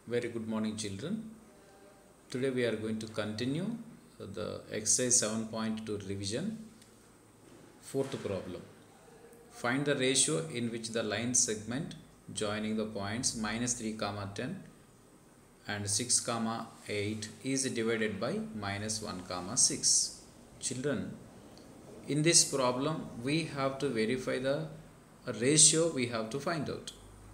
Very good morning, children. Today we are going to continue the exercise 7.2 revision. Fourth problem. Find the ratio in which the line segment joining the points minus 3 comma 10 and 6 comma 8 is divided by minus 1 comma 6. Children, in this problem we have to verify the ratio we have to find out.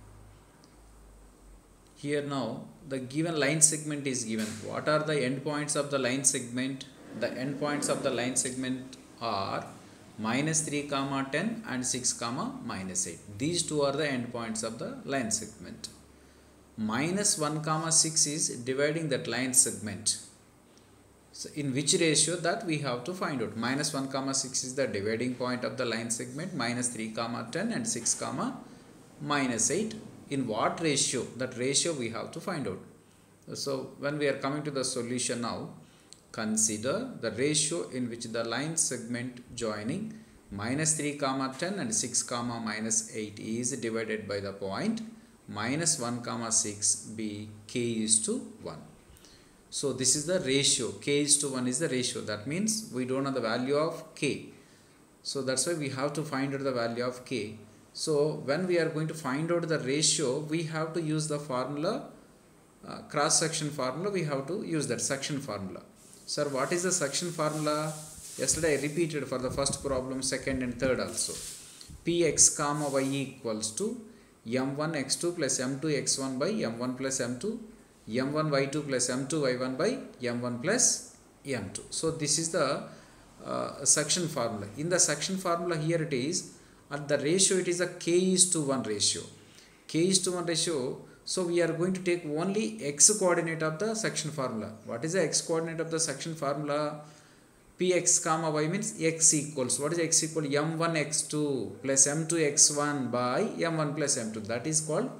Here now the given line segment is given. What are the endpoints of the line segment? The endpoints of the line segment are minus 3 comma 10 and 6 comma minus 8. These two are the endpoints of the line segment. Minus 1 comma 6 is dividing that line segment. So in which ratio that we have to find out. Minus 1 comma 6 is the dividing point of the line segment. Minus 3 comma 10 and 6 comma minus 8. In what ratio? That ratio we have to find out. So when we are coming to the solution now, consider the ratio in which the line segment joining minus 3 comma 10 and 6 comma minus 8 is divided by the point minus 1 comma 6 be k is to 1. So this is the ratio. K is to 1 is the ratio. That means we don't know the value of k. So that's why we have to find out the value of k. So when we are going to find out the ratio, we have to use the formula, cross section formula. We have to use that section formula. Sir, what is the section formula? Yesterday I repeated for the first problem, second and third also. Px comma y equals to m1 x2 plus m2 x1 by m1 plus m2, m1 y2 plus m2 y1 by m1 plus m2. So this is the section formula. In the section formula here it is, at the ratio it is a k is to 1 ratio. K is to 1 ratio. So we are going to take only x coordinate of the section formula. What is the x coordinate of the section formula? Px comma y means x equals. What is x equal? m1 x2 plus m2 x1 by m1 plus m2. That is called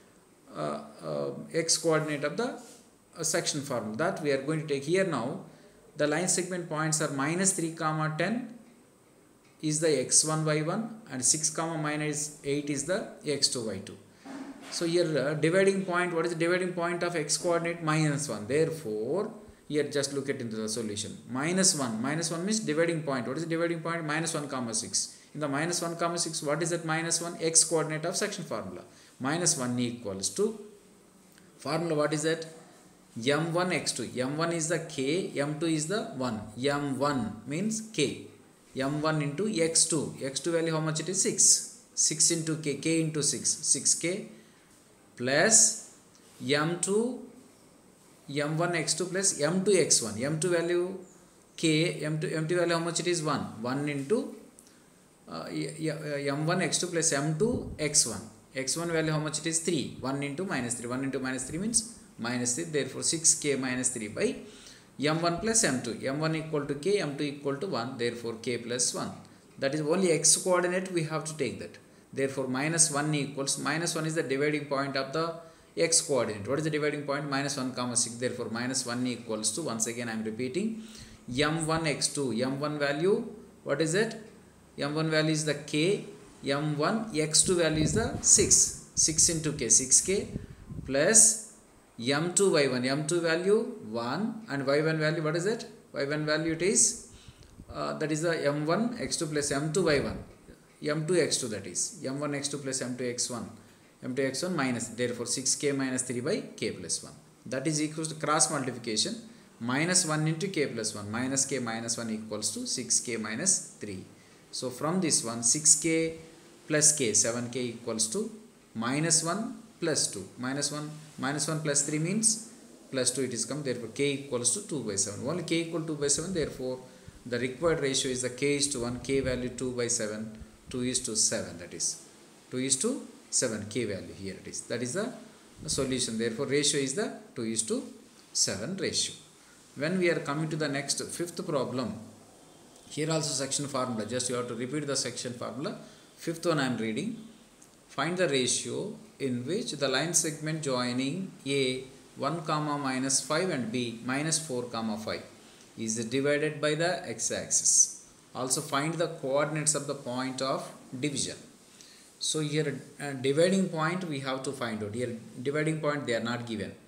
x coordinate of the section formula. That we are going to take here now. The line segment points are minus 3 comma 10 is the x1 y1 and 6 comma minus 8 is the x2 y2. So here dividing point, what is the dividing point of x coordinate? Minus 1. Therefore here just look at into the solution. Minus 1 means dividing point. What is the dividing point? Minus 1 comma 6. In the minus 1 comma 6, what is that minus 1? X coordinate of section formula. Minus 1 equals to formula. What is that? m1 x2. m1 is the k, m2 is the 1. m1 means k. m1 into x2. x2 value how much it is? 6. 6 into k. k into 6. 6k plus m2 m1 x2 plus m2 x1. m2 value k. m2 value how much it is? 1. 1 into m1 x2 plus m2 x1. x1 value how much it is? 3. 1 into minus 3. 1 into minus 3 means minus 3. Therefore 6k minus 3 by m1 plus m2. m1 equal to k, m2 equal to 1. Therefore k plus 1. That is only x coordinate we have to take that. Therefore minus 1 equals, minus 1 is the dividing point of the x coordinate. What is the dividing point? Minus 1 comma 6. Therefore minus 1 equals to, once again I am repeating, m1 x2. m1 value, what is it? m1 value is the k. m1 x2 value is the 6. 6 into k, 6k plus m2 y1. m2 value 1 and y1 value, what is it? y1 value it is, that is the m1 x2 plus m2 y1. m2 x2, that is m1 x2 plus m2 x1. m2 x1 minus, therefore 6k minus 3 by k plus 1. That is equals to cross multiplication. Minus 1 into k plus 1. Minus k minus 1 equals to 6k minus 3. So from this one, 6k plus k, 7k equals to minus 1 plus 2. Minus 1 plus 3 means plus 2 it is come. Therefore k equals to 2 by 7. Only k equal to 2 by 7. Therefore the required ratio is the k is to 1. K value 2 by 7. 2 is to 7. That is 2 is to 7. K value here it is. That is the solution. Therefore ratio is the 2 is to 7 ratio. When we are coming to the next fifth problem, here also section formula. Just you have to repeat the section formula. Fifth one I am reading. Find the ratio in which the line segment joining A 1 comma minus 5 and B minus 4 comma 5 is divided by the x-axis. Also find the coordinates of the point of division. So here dividing point we have to find out. Here dividing point they are not given.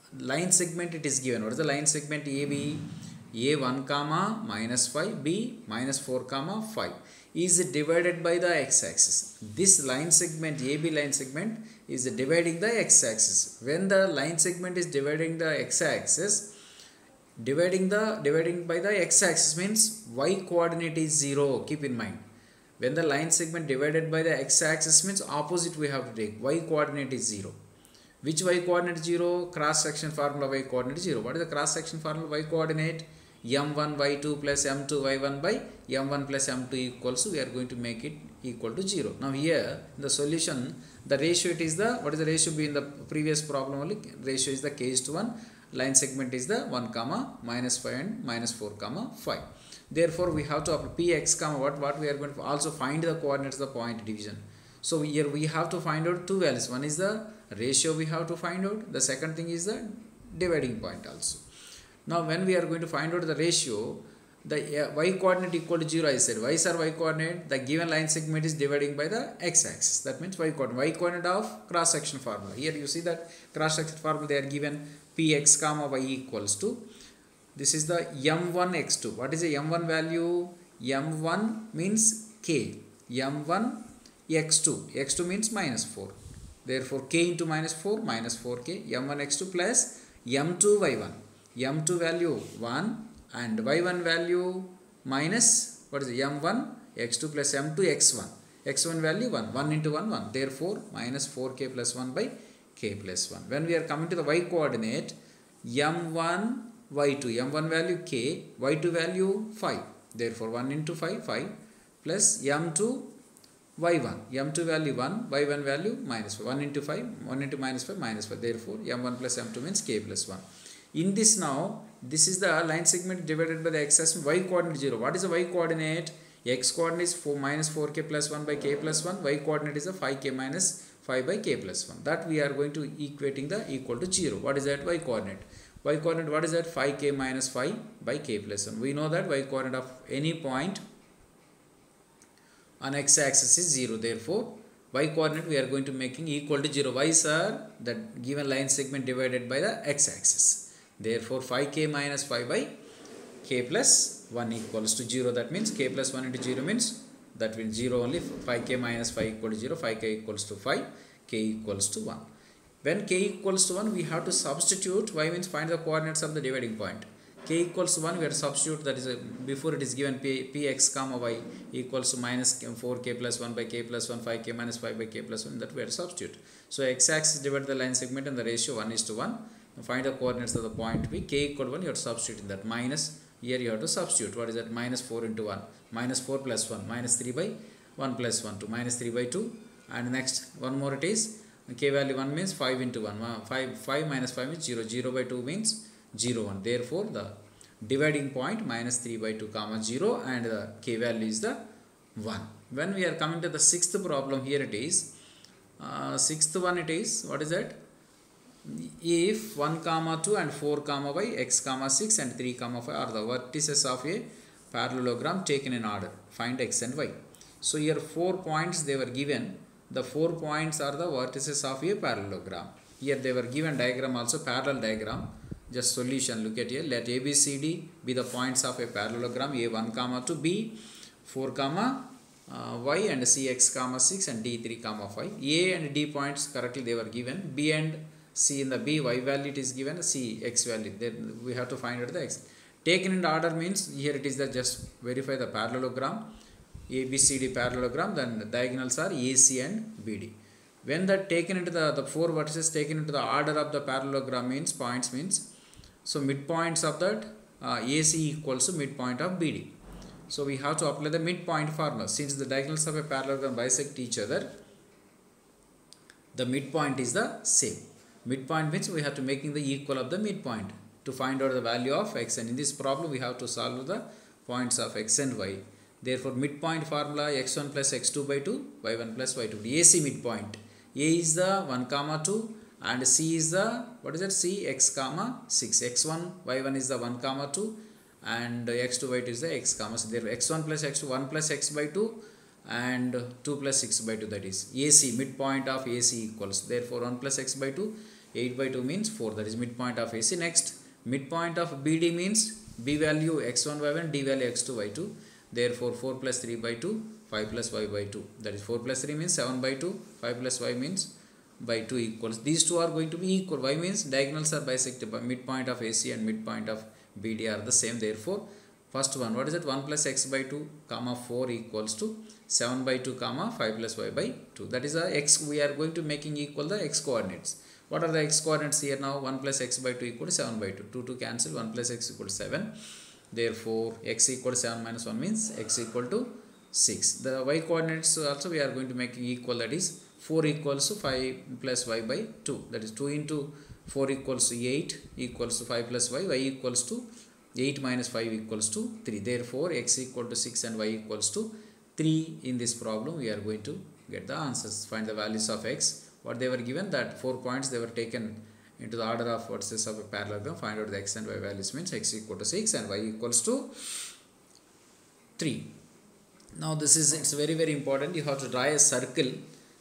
line segment it is given. What is the line segment? AB, A1 comma minus 5, B minus 4 comma 5 is divided by the x-axis. This line segment, AB line segment, is dividing the x-axis. When the line segment is dividing the x-axis, dividing by the x-axis means y coordinate is 0. Keep in mind, when the line segment divided by the x-axis means opposite we have to take. Y coordinate is 0. Which y coordinate 0? Cross section formula y coordinate 0. What is the cross section formula y coordinate? m1 y2 plus m2 y1 by m1 plus m2 equals, we are going to make it equal to 0. Now here in the solution, the ratio it is the, what is the ratio be in the previous problem only? Ratio is the k:1. Line segment is the 1 comma minus 5 and minus 4 comma 5. Therefore we have to apply px comma what we are going to also find the coordinates of the point division. So here we have to find out two values. One is the ratio we have to find out. The second thing is the dividing point also. Now when we are going to find out the ratio, the y coordinate equal to 0, I said. Why sir y coordinate? The given line segment is dividing by the x-axis. That means y coordinate. Y coordinate of cross section formula. Here you see that cross section formula they are given px comma y equals to. This is the m1 x2. What is the m1 value? m1 means k. m1 x2. x2 means minus 4. Therefore k into minus 4 minus 4k. m1 x2 plus m2 y1. m2 value 1 and y1 value minus, what is it? m1 x2 plus m2 x1. x1 value 1. 1 into 1 1. Therefore minus 4k plus 1 by k plus 1. When we are coming to the y coordinate, m1 y2. m1 value k, y2 value 5. Therefore 1 into 5 5 plus m2 y1. m2 value 1, y1 value minus 5. 1 into 5, 1 into minus 5 minus 5. Therefore m1 plus m2 means k plus 1. In this now, this is the line segment divided by the x-axis, y coordinate 0. What is the y coordinate? X coordinate is 4 minus 4k plus 1 by k plus 1. Y coordinate is a 5k minus 5 by k plus 1. That we are going to equating the equal to 0. What is that y coordinate? Y coordinate, what is that? 5k minus 5 by k plus 1. We know that y coordinate of any point on x-axis is 0. Therefore, y coordinate we are going to making equal to 0. Why sir? That given line segment divided by the x-axis. Therefore 5k minus 5 by k plus 1 equals to 0. That means k plus 1 into 0 means that means 0 only. 5k minus 5 equal to 0. 5k equals to 5. K equals to 1. When k equals to 1, we have to substitute. Y means find the coordinates of the dividing point. K equals to 1, we have to substitute. That is before it is given px comma y equals to minus 4k plus 1 by k plus 1. 5k minus 5 by k plus 1. That we have to substitute. So x-axis divided the line segment and the ratio 1 is to 1. Find the coordinates of the point P. K equal to 1, you have to substitute in that. Minus, here you have to substitute. What is that? Minus 4 into 1. Minus 4 plus 1. Minus 3 by 1 plus 1. 2. Minus 3 by 2. And next, one more it is. K value 1 means 5 into 1. 5 minus 5 means 0. 0 by 2 means 0, 1. Therefore, the dividing point minus 3 by 2 comma 0 and the K value is the 1. When we are coming to the sixth problem, here it is. Sixth one it is. What is that? If 1 comma 2 and 4 comma y, x comma 6 and 3 comma 5 are the vertices of a parallelogram taken in order, find x and y. So here 4 points they were given. The 4 points are the vertices of a parallelogram. Here they were given diagram also, parallel diagram. Just solution, look at here. Let a, b, c, d be the points of a parallelogram. A 1 comma 2, b 4 comma y and c x comma 6 and d 3 comma 5. A and d points correctly they were given. B and C in the B, y value it is given, C, x value. Then we have to find out the x. Taken in order means here it is the just verify the parallelogram. A, B, C, D parallelogram, then the diagonals are A, C and B, D. When that taken into the 4 vertices taken into the order of the parallelogram means, points means, so midpoints of that AC equals to midpoint of BD. So we have to apply the midpoint formula. Since the diagonals of a parallelogram bisect each other, the midpoint is the same. Midpoint means we have to making the equal of the midpoint to find out the value of x, and in this problem we have to solve the points of x and y. Therefore midpoint formula x1 plus x2 by 2, y1 plus y2. AC midpoint. A is the 1 comma 2 and C is the, what is that? C, x comma 6. x1, y1 is the 1 comma 2 and x2, y2 is the x comma 6. Therefore x1 plus x2, 1 plus x by 2 and 2 plus 6 by 2, that is AC, midpoint of AC equals. Therefore 1 plus x by 2, 8 by 2 means 4, that is midpoint of AC. Next, midpoint of BD means B value x1 y1, D value x2 y2. Therefore 4 plus 3 by 2, 5 plus y by 2, that is 4 plus 3 means 7 by 2, 5 plus y means by 2 equals, these two are going to be equal. Y means diagonals are bisected, by midpoint of AC and midpoint of BD are the same. Therefore first one, what is it, 1 plus x by 2 comma 4 equals to 7 by 2 comma 5 plus y by 2. That is a x, we are going to making equal the x coordinates. What are the x coordinates here now? 1 plus x by 2 equal to 7 by 2. 2 to cancel, 1 plus x equal to 7. Therefore x equal to 7 minus 1 means x equal to 6. The y coordinates also we are going to make equal, that is 4 equals to 5 plus y by 2. That is 2 into 4 equals to 8 equals to 5 plus y. Y equals to 8 minus 5 equals to 3. Therefore x equal to 6 and y equals to 3. In this problem we are going to get the answers. Find the values of x. What they were given, that 4 points they were taken into the order of vertices of a parallelogram. Find out the x and y values means x equal to 6 and y equals to 3. Now this is, it's very very important. You have to draw a circle.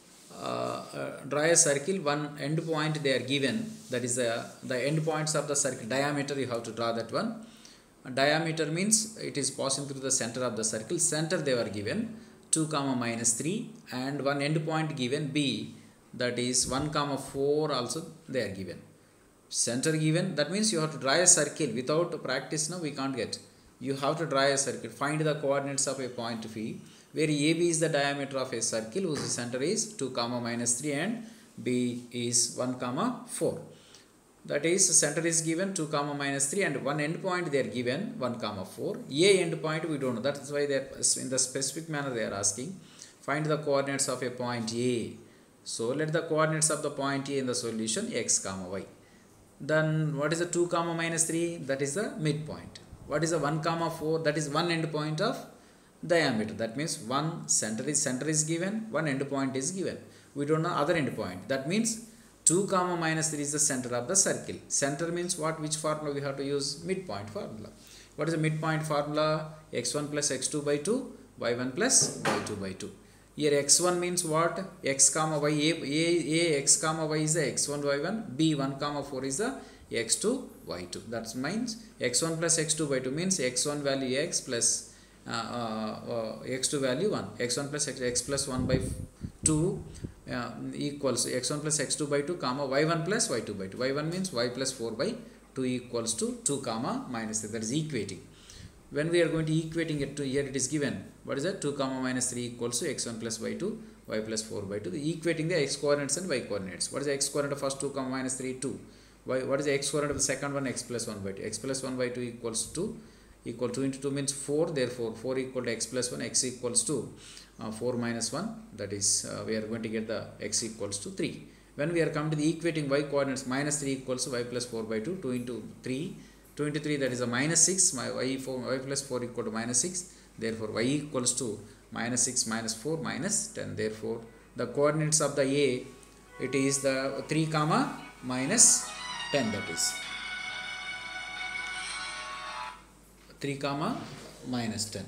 One end point they are given, that is the end points of the circle diameter. You have to draw that one. Diameter means it is passing through the center of the circle. Center they were given 2 comma minus 3, and one end point given B, that is 1 comma 4 also they are given. Center given, that means you have to draw a circle. Without practice now we can't get. You have to draw a circle. Find the coordinates of a point P where AB is the diameter of a circle whose center is 2 comma minus 3 and B is 1 comma 4. That is center is given 2 comma minus 3 and one end point they are given 1 comma 4. A end point we don't know. That is why they are in the specific manner they are asking. Find the coordinates of a point A. So let the coordinates of the point A in the solution x comma y. Then what is the 2 comma minus 3? That is the midpoint. What is the 1 comma 4? That is one end point of diameter. That means one center is given, one end point is given. We don't know other end point. That means 2 comma minus 3 is the center of the circle. Center means what? Which formula we have to use? Midpoint formula. What is the midpoint formula? x1 plus x2 by 2, y1 plus y2 by 2. Here x1 means what? X comma y, a x comma y is the x1 y1, b 1 comma 4 is the x2 y2. That means x1 plus x2 by 2 means x1 value x plus x2 value 1. x1 plus x plus 1 by 2 equals x1 plus x2 by 2 comma y1 plus y2 by 2. y1 means y plus 4 by 2 equals to 2 comma minus 3. That is equating. When we are going to equating it to, here it is given, what is that? 2 comma minus 3 equals to x1 plus y2, y plus 4 by 2. Equating the x coordinates and y coordinates. What is the x coordinate of first 2 comma minus 3? 2. What is the x coordinate of the second one? X plus 1 by 2. X plus 1 by 2 equals to 2. Equal 2 into 2 means 4. Therefore 4 equal to x plus 1. X equals to 4 minus 1. That is we are going to get the x equals to 3. When we are coming to the equating y coordinates, minus 3 equals to y plus 4 by 2. 2 into 3. 2 into 3, that is a minus 6. Y plus 4 equal to minus 6. Therefore y equals to minus 6 minus 4 minus 10. Therefore the coordinates of the A, it is the 3 comma minus 10, that is 3 comma minus 10.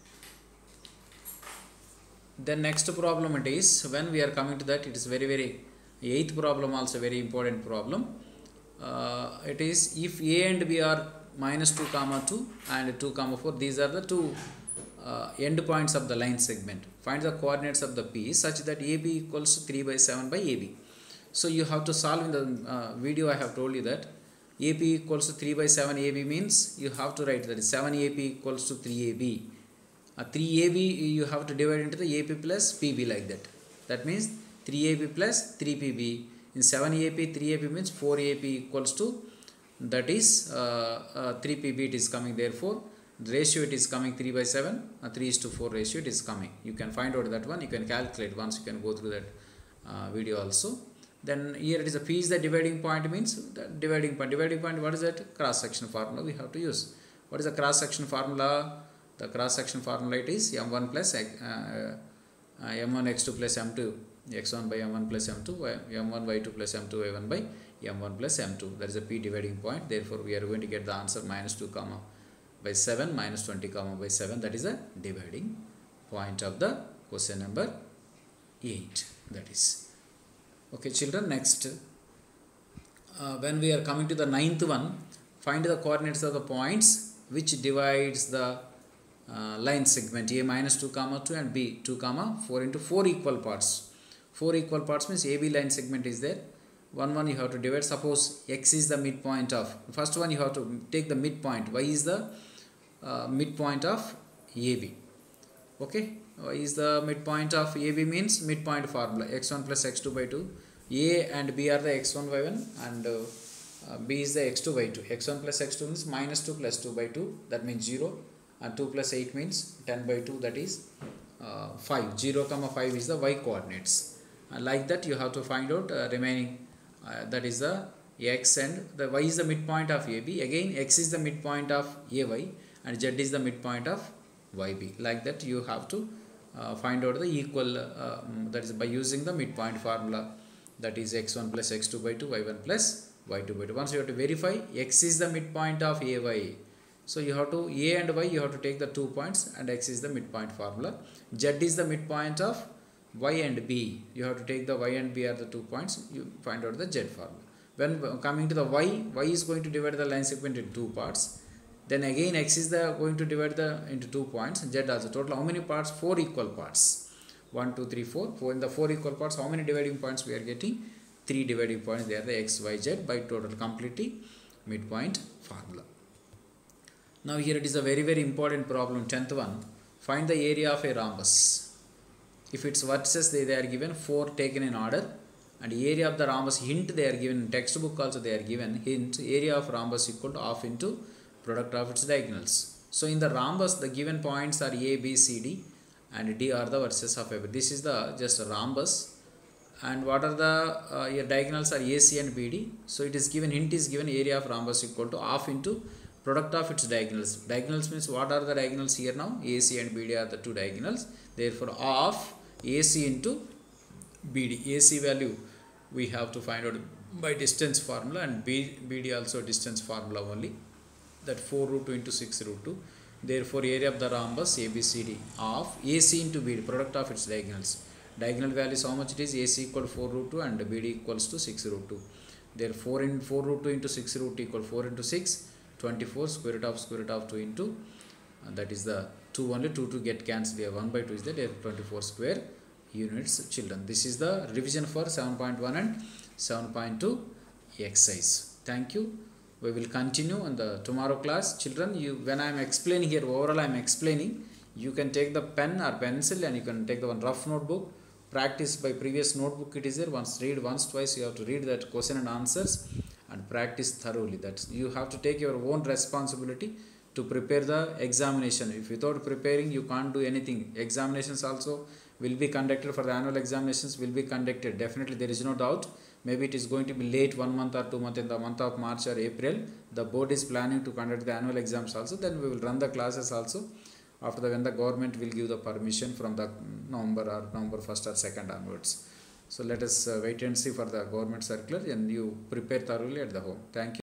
Then next problem it is, when we are coming to that, it is very 8th problem also very important problem. It is if A and B are minus 2 comma 2 and 2 comma 4, these are the two end points of the line segment. Find the coordinates of the P such that AB equals to 3 by 7 by AB. So you have to solve in the video. I have told you that AP equals to 3 by 7 AB means you have to write that 7 AP equals to 3 AB. 3 AB you have to divide into the AP plus PB like that. That means 3 AB plus 3 PB. In 7 AP, 3 AP means 4 AP equals to, that is 3 PB it is coming. Therefore the ratio it is coming 3 by 7, 3 is to 4 ratio it is coming. You can find out that one. You can calculate once. You can go through that video also. Then here it is a P is the dividing point, means the dividing point. Dividing point, what is that? Cross section formula we have to use. What is the cross section formula? The cross section formula it is m1 plus m1 x2 plus m2 x1 by m1 plus m2 m1 by 2 plus m2 y1 by m1 plus m2. That is a P dividing point. Therefore we are going to get the answer minus 2 comma by 7 minus 20 comma by 7. That is a dividing point of the question number 8. That is okay children. Next when we are coming to the ninth one, find the coordinates of the points which divides the line segment A minus 2 comma 2 and B 2 comma 4 into 4 equal parts. 4 equal parts means AB line segment is there. One you have to divide. Suppose X is the midpoint of, first one you have to take the midpoint. Y is the midpoint of AB. Okay, Y is the midpoint of AB means midpoint formula x1 plus x2 by 2. A and B are the x1 by 1 and B is the x2 by 2. x1 plus x2 means minus 2 plus 2 by 2, that means 0, and 2 plus 8 means 10 by 2, that is 5. 0 comma 5 is the y coordinates. Like that you have to find out remaining, that is the x, and the y is the midpoint of AB. Again x is the midpoint of AY and z is the midpoint of YB. Like that you have to find out the equal, that is by using the midpoint formula, that is x1 plus x2 by 2, y1 plus y2 by 2. Once you have to verify x is the midpoint of AY, so you have to A and Y you have to take the 2 points and x is the midpoint formula. Z is the midpoint of Y and B, you have to take the Y and B are the 2 points, you find out the Z formula. When coming to the Y is going to divide the line segment into 2 parts. Then again x is going to divide into 2 points, z also. Total how many parts? 4 equal parts. 1, 2, 3, 4. In the 4 equal parts, how many dividing points we are getting? 3 dividing points. They are the x, y, z by total completely midpoint formula. Now here it is a very important problem, 10th one. Find the area of a rhombus. If its vertices they are given 4 taken in order, and area of the rhombus hint they are given in textbook also they are given hint, area of rhombus equal to half into product of its diagonals. So in the rhombus the given points are A, B, C, D and D are the vertices of every. This is the just a rhombus, and what are the your diagonals are AC and BD. So it is given, hint is given, area of rhombus equal to half into product of its diagonals. Diagonals means what are the diagonals here now? AC and BD are the 2 diagonals. Therefore half AC into BD. AC value we have to find out by distance formula, and BD also distance formula only, that 4 root 2 into 6 root 2. Therefore area of the rhombus ABCD of AC into BD, product of its diagonals. Diagonal values how much it is? AC equal to 4 root 2 and BD equals to 6 root 2. Therefore 4 root 2 into 6 root 2 equal 4 into 6, 24, square root of 2 into, that is the 2 only, 2 to get cancelled here, 1 by 2 is there, 24 square units children. This is the revision for 7.1 and 7.2 exercise. Thank you. We will continue in the tomorrow class. Children, when I am explaining here, overall I am explaining, you can take the pen or pencil and you can take the one rough notebook, practice by previous notebook it is there, read once, twice, you have to read that question and answers and practice thoroughly. That you have to take your own responsibility to prepare the examination. If without preparing you can't do anything. Examinations also will be conducted, for the annual examinations will be conducted, definitely there is no doubt. Maybe it is going to be late 1 month or 2 months in the month of March or April. The board is planning to conduct the annual exams also. Then we will run the classes also after when the government will give the permission from the November 1st or 2nd onwards. So let us wait and see for the government circular, and you prepare thoroughly at the home. Thank you.